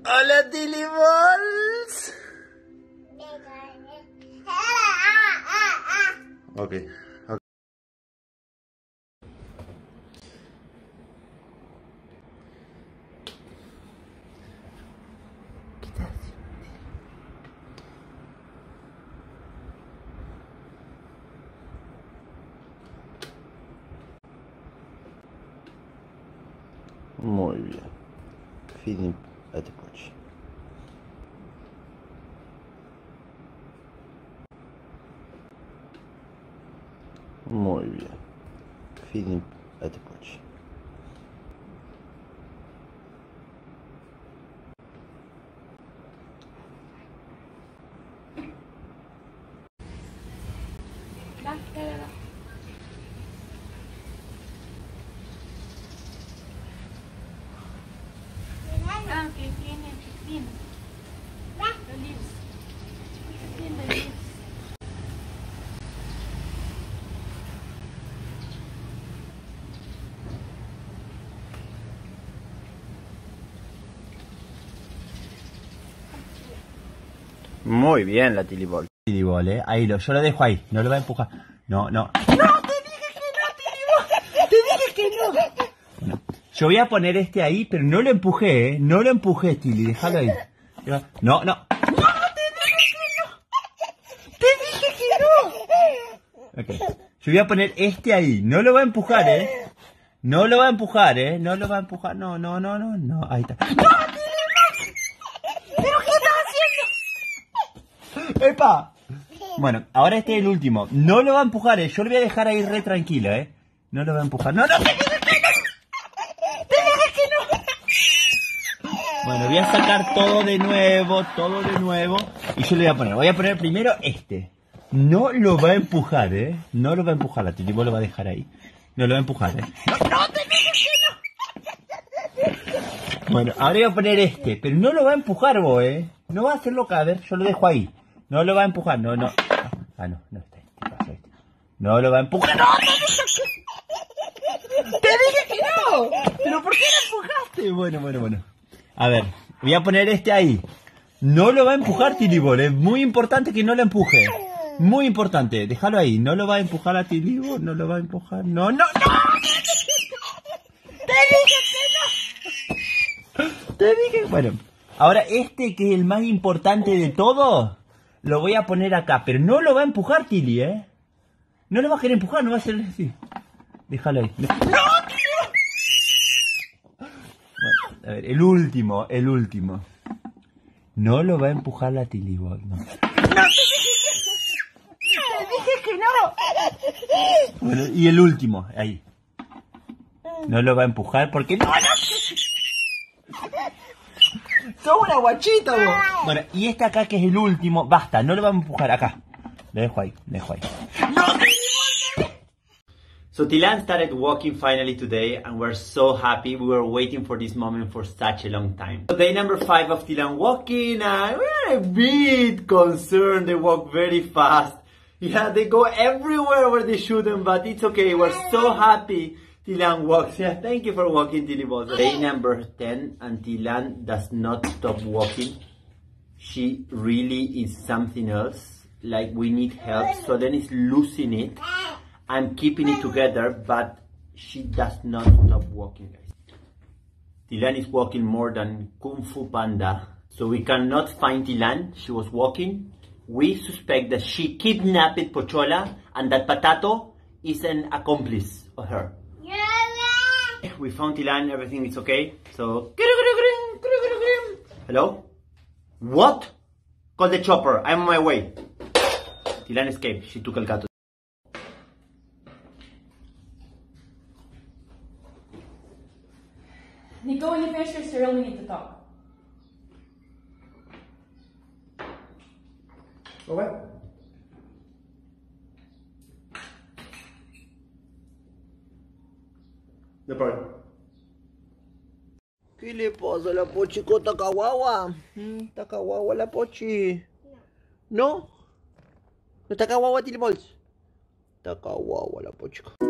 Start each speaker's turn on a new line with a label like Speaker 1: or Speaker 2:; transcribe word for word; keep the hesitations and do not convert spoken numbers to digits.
Speaker 1: Hola, Tilly Balls. Ok. Ok. ¿Qué estás haciendo? Muy bien. Feeding at the pouch. Muy bien. Feeding at the pouch.
Speaker 2: Da, da, da, da. Ah, ok, viene, viene. Los libros. Viene los libros.
Speaker 1: Muy bien la Tilly Ball. Tilly Ball, eh. Ahí lo, yo lo dejo ahí. No lo va a empujar. No, no. ¡No! ¡Te dije que no, Tilly Ball! ¡Te dije que no! Bueno, yo voy a poner este ahí, pero no lo empujé, eh. No lo empujé, Tilly. Déjalo ahí. No, no. ¡No! ¡Te dije que no! ¡Te dije que no! Ok. Yo voy a poner este ahí. No lo va a empujar, eh. No lo va a empujar, eh. No lo va a empujar. No, no, no, no. No. Ahí está. ¡No, Tilly, no! ¿Pero qué estás haciendo? ¡Epa! Bueno, ahora este es el último. No lo va a empujar, eh. Yo lo voy a dejar ahí re tranquilo, eh. No lo va a empujar. ¡No, no! ¡Te dije que no! ¡Te dije que no! Bueno, voy a sacar todo de nuevo, todo de nuevo. Y yo le voy a poner. Voy a poner primero este. No lo va a empujar, eh. No lo va a empujar. La Tilly Ball lo va a dejar ahí. No lo va a empujar, eh. ¡No, no! ¡Te dije que no! Bueno, ahora voy a poner este. Pero no lo va a empujar vos, eh. No va a hacerlo caer. Yo lo dejo ahí. No lo va a empujar, no, no. Ah, no, no está ahí. ¿Qué pasa este? No lo va a empujar. ¡No! ¡Te dije que no! ¿Pero por qué lo empujaste? Bueno, bueno, bueno. A ver, voy a poner este ahí. No lo va a empujar, Tilly Ball. Es muy importante que no lo empuje. Muy importante. Déjalo ahí. No lo va a empujar a Tilly Ball. No lo va a empujar. No, no, no. Te dije que no. Te dije. Bueno, ahora este que es el más importante de todo. Lo voy a poner acá, pero no lo va a empujar, Tilly, ¿eh? No lo va a querer empujar, no va a ser así. Déjalo ahí. ¡No, Tilly! Bueno, a ver, el último, el último. No lo va a empujar la Tilly Ball, no. ¡No, te dije que, te dije que no! Bueno, y el último, ahí. No lo va a empujar porque... ¡No, no! ¡Sos una guachita vos! Bueno, y este acá que es el último, basta, no lo vamos a empujar acá. Lo dejo ahí, lo dejo ahí. ¡No! So Tilan started walking finally today and we're so happy. We were waiting for this moment for such a long time. So day number five of Tilan walking and we're a bit concerned. They walk very fast. Yeah, they go everywhere where they shouldn't, but it's okay. We're so happy. Tilan walks. Yeah, thank you for walking, Tilly Ball. Day number ten, and Tilan does not stop walking. She really is something else. Like, we need help. So then it's losing it. I'm keeping it together, but she does not stop walking, guys. Tilan is walking more than Kung Fu Panda. So we cannot find Tilan. She was walking. We suspect that she kidnapped Pochola and that Patato is an accomplice of her. We found Tilan, everything is okay. So, hello? What? Call the chopper, I'm on my way. Tilan escaped, she took El Gato.
Speaker 2: Nico, when you finish your cereal, we need to talk.
Speaker 1: Okay. No problem. ¿Qué le pasa a la Pochi con Takawawa? ¿Takawawa la Pochi? No. ¿No? ¿No Takawawa, Tilly Balls? Takawawa la Pochi.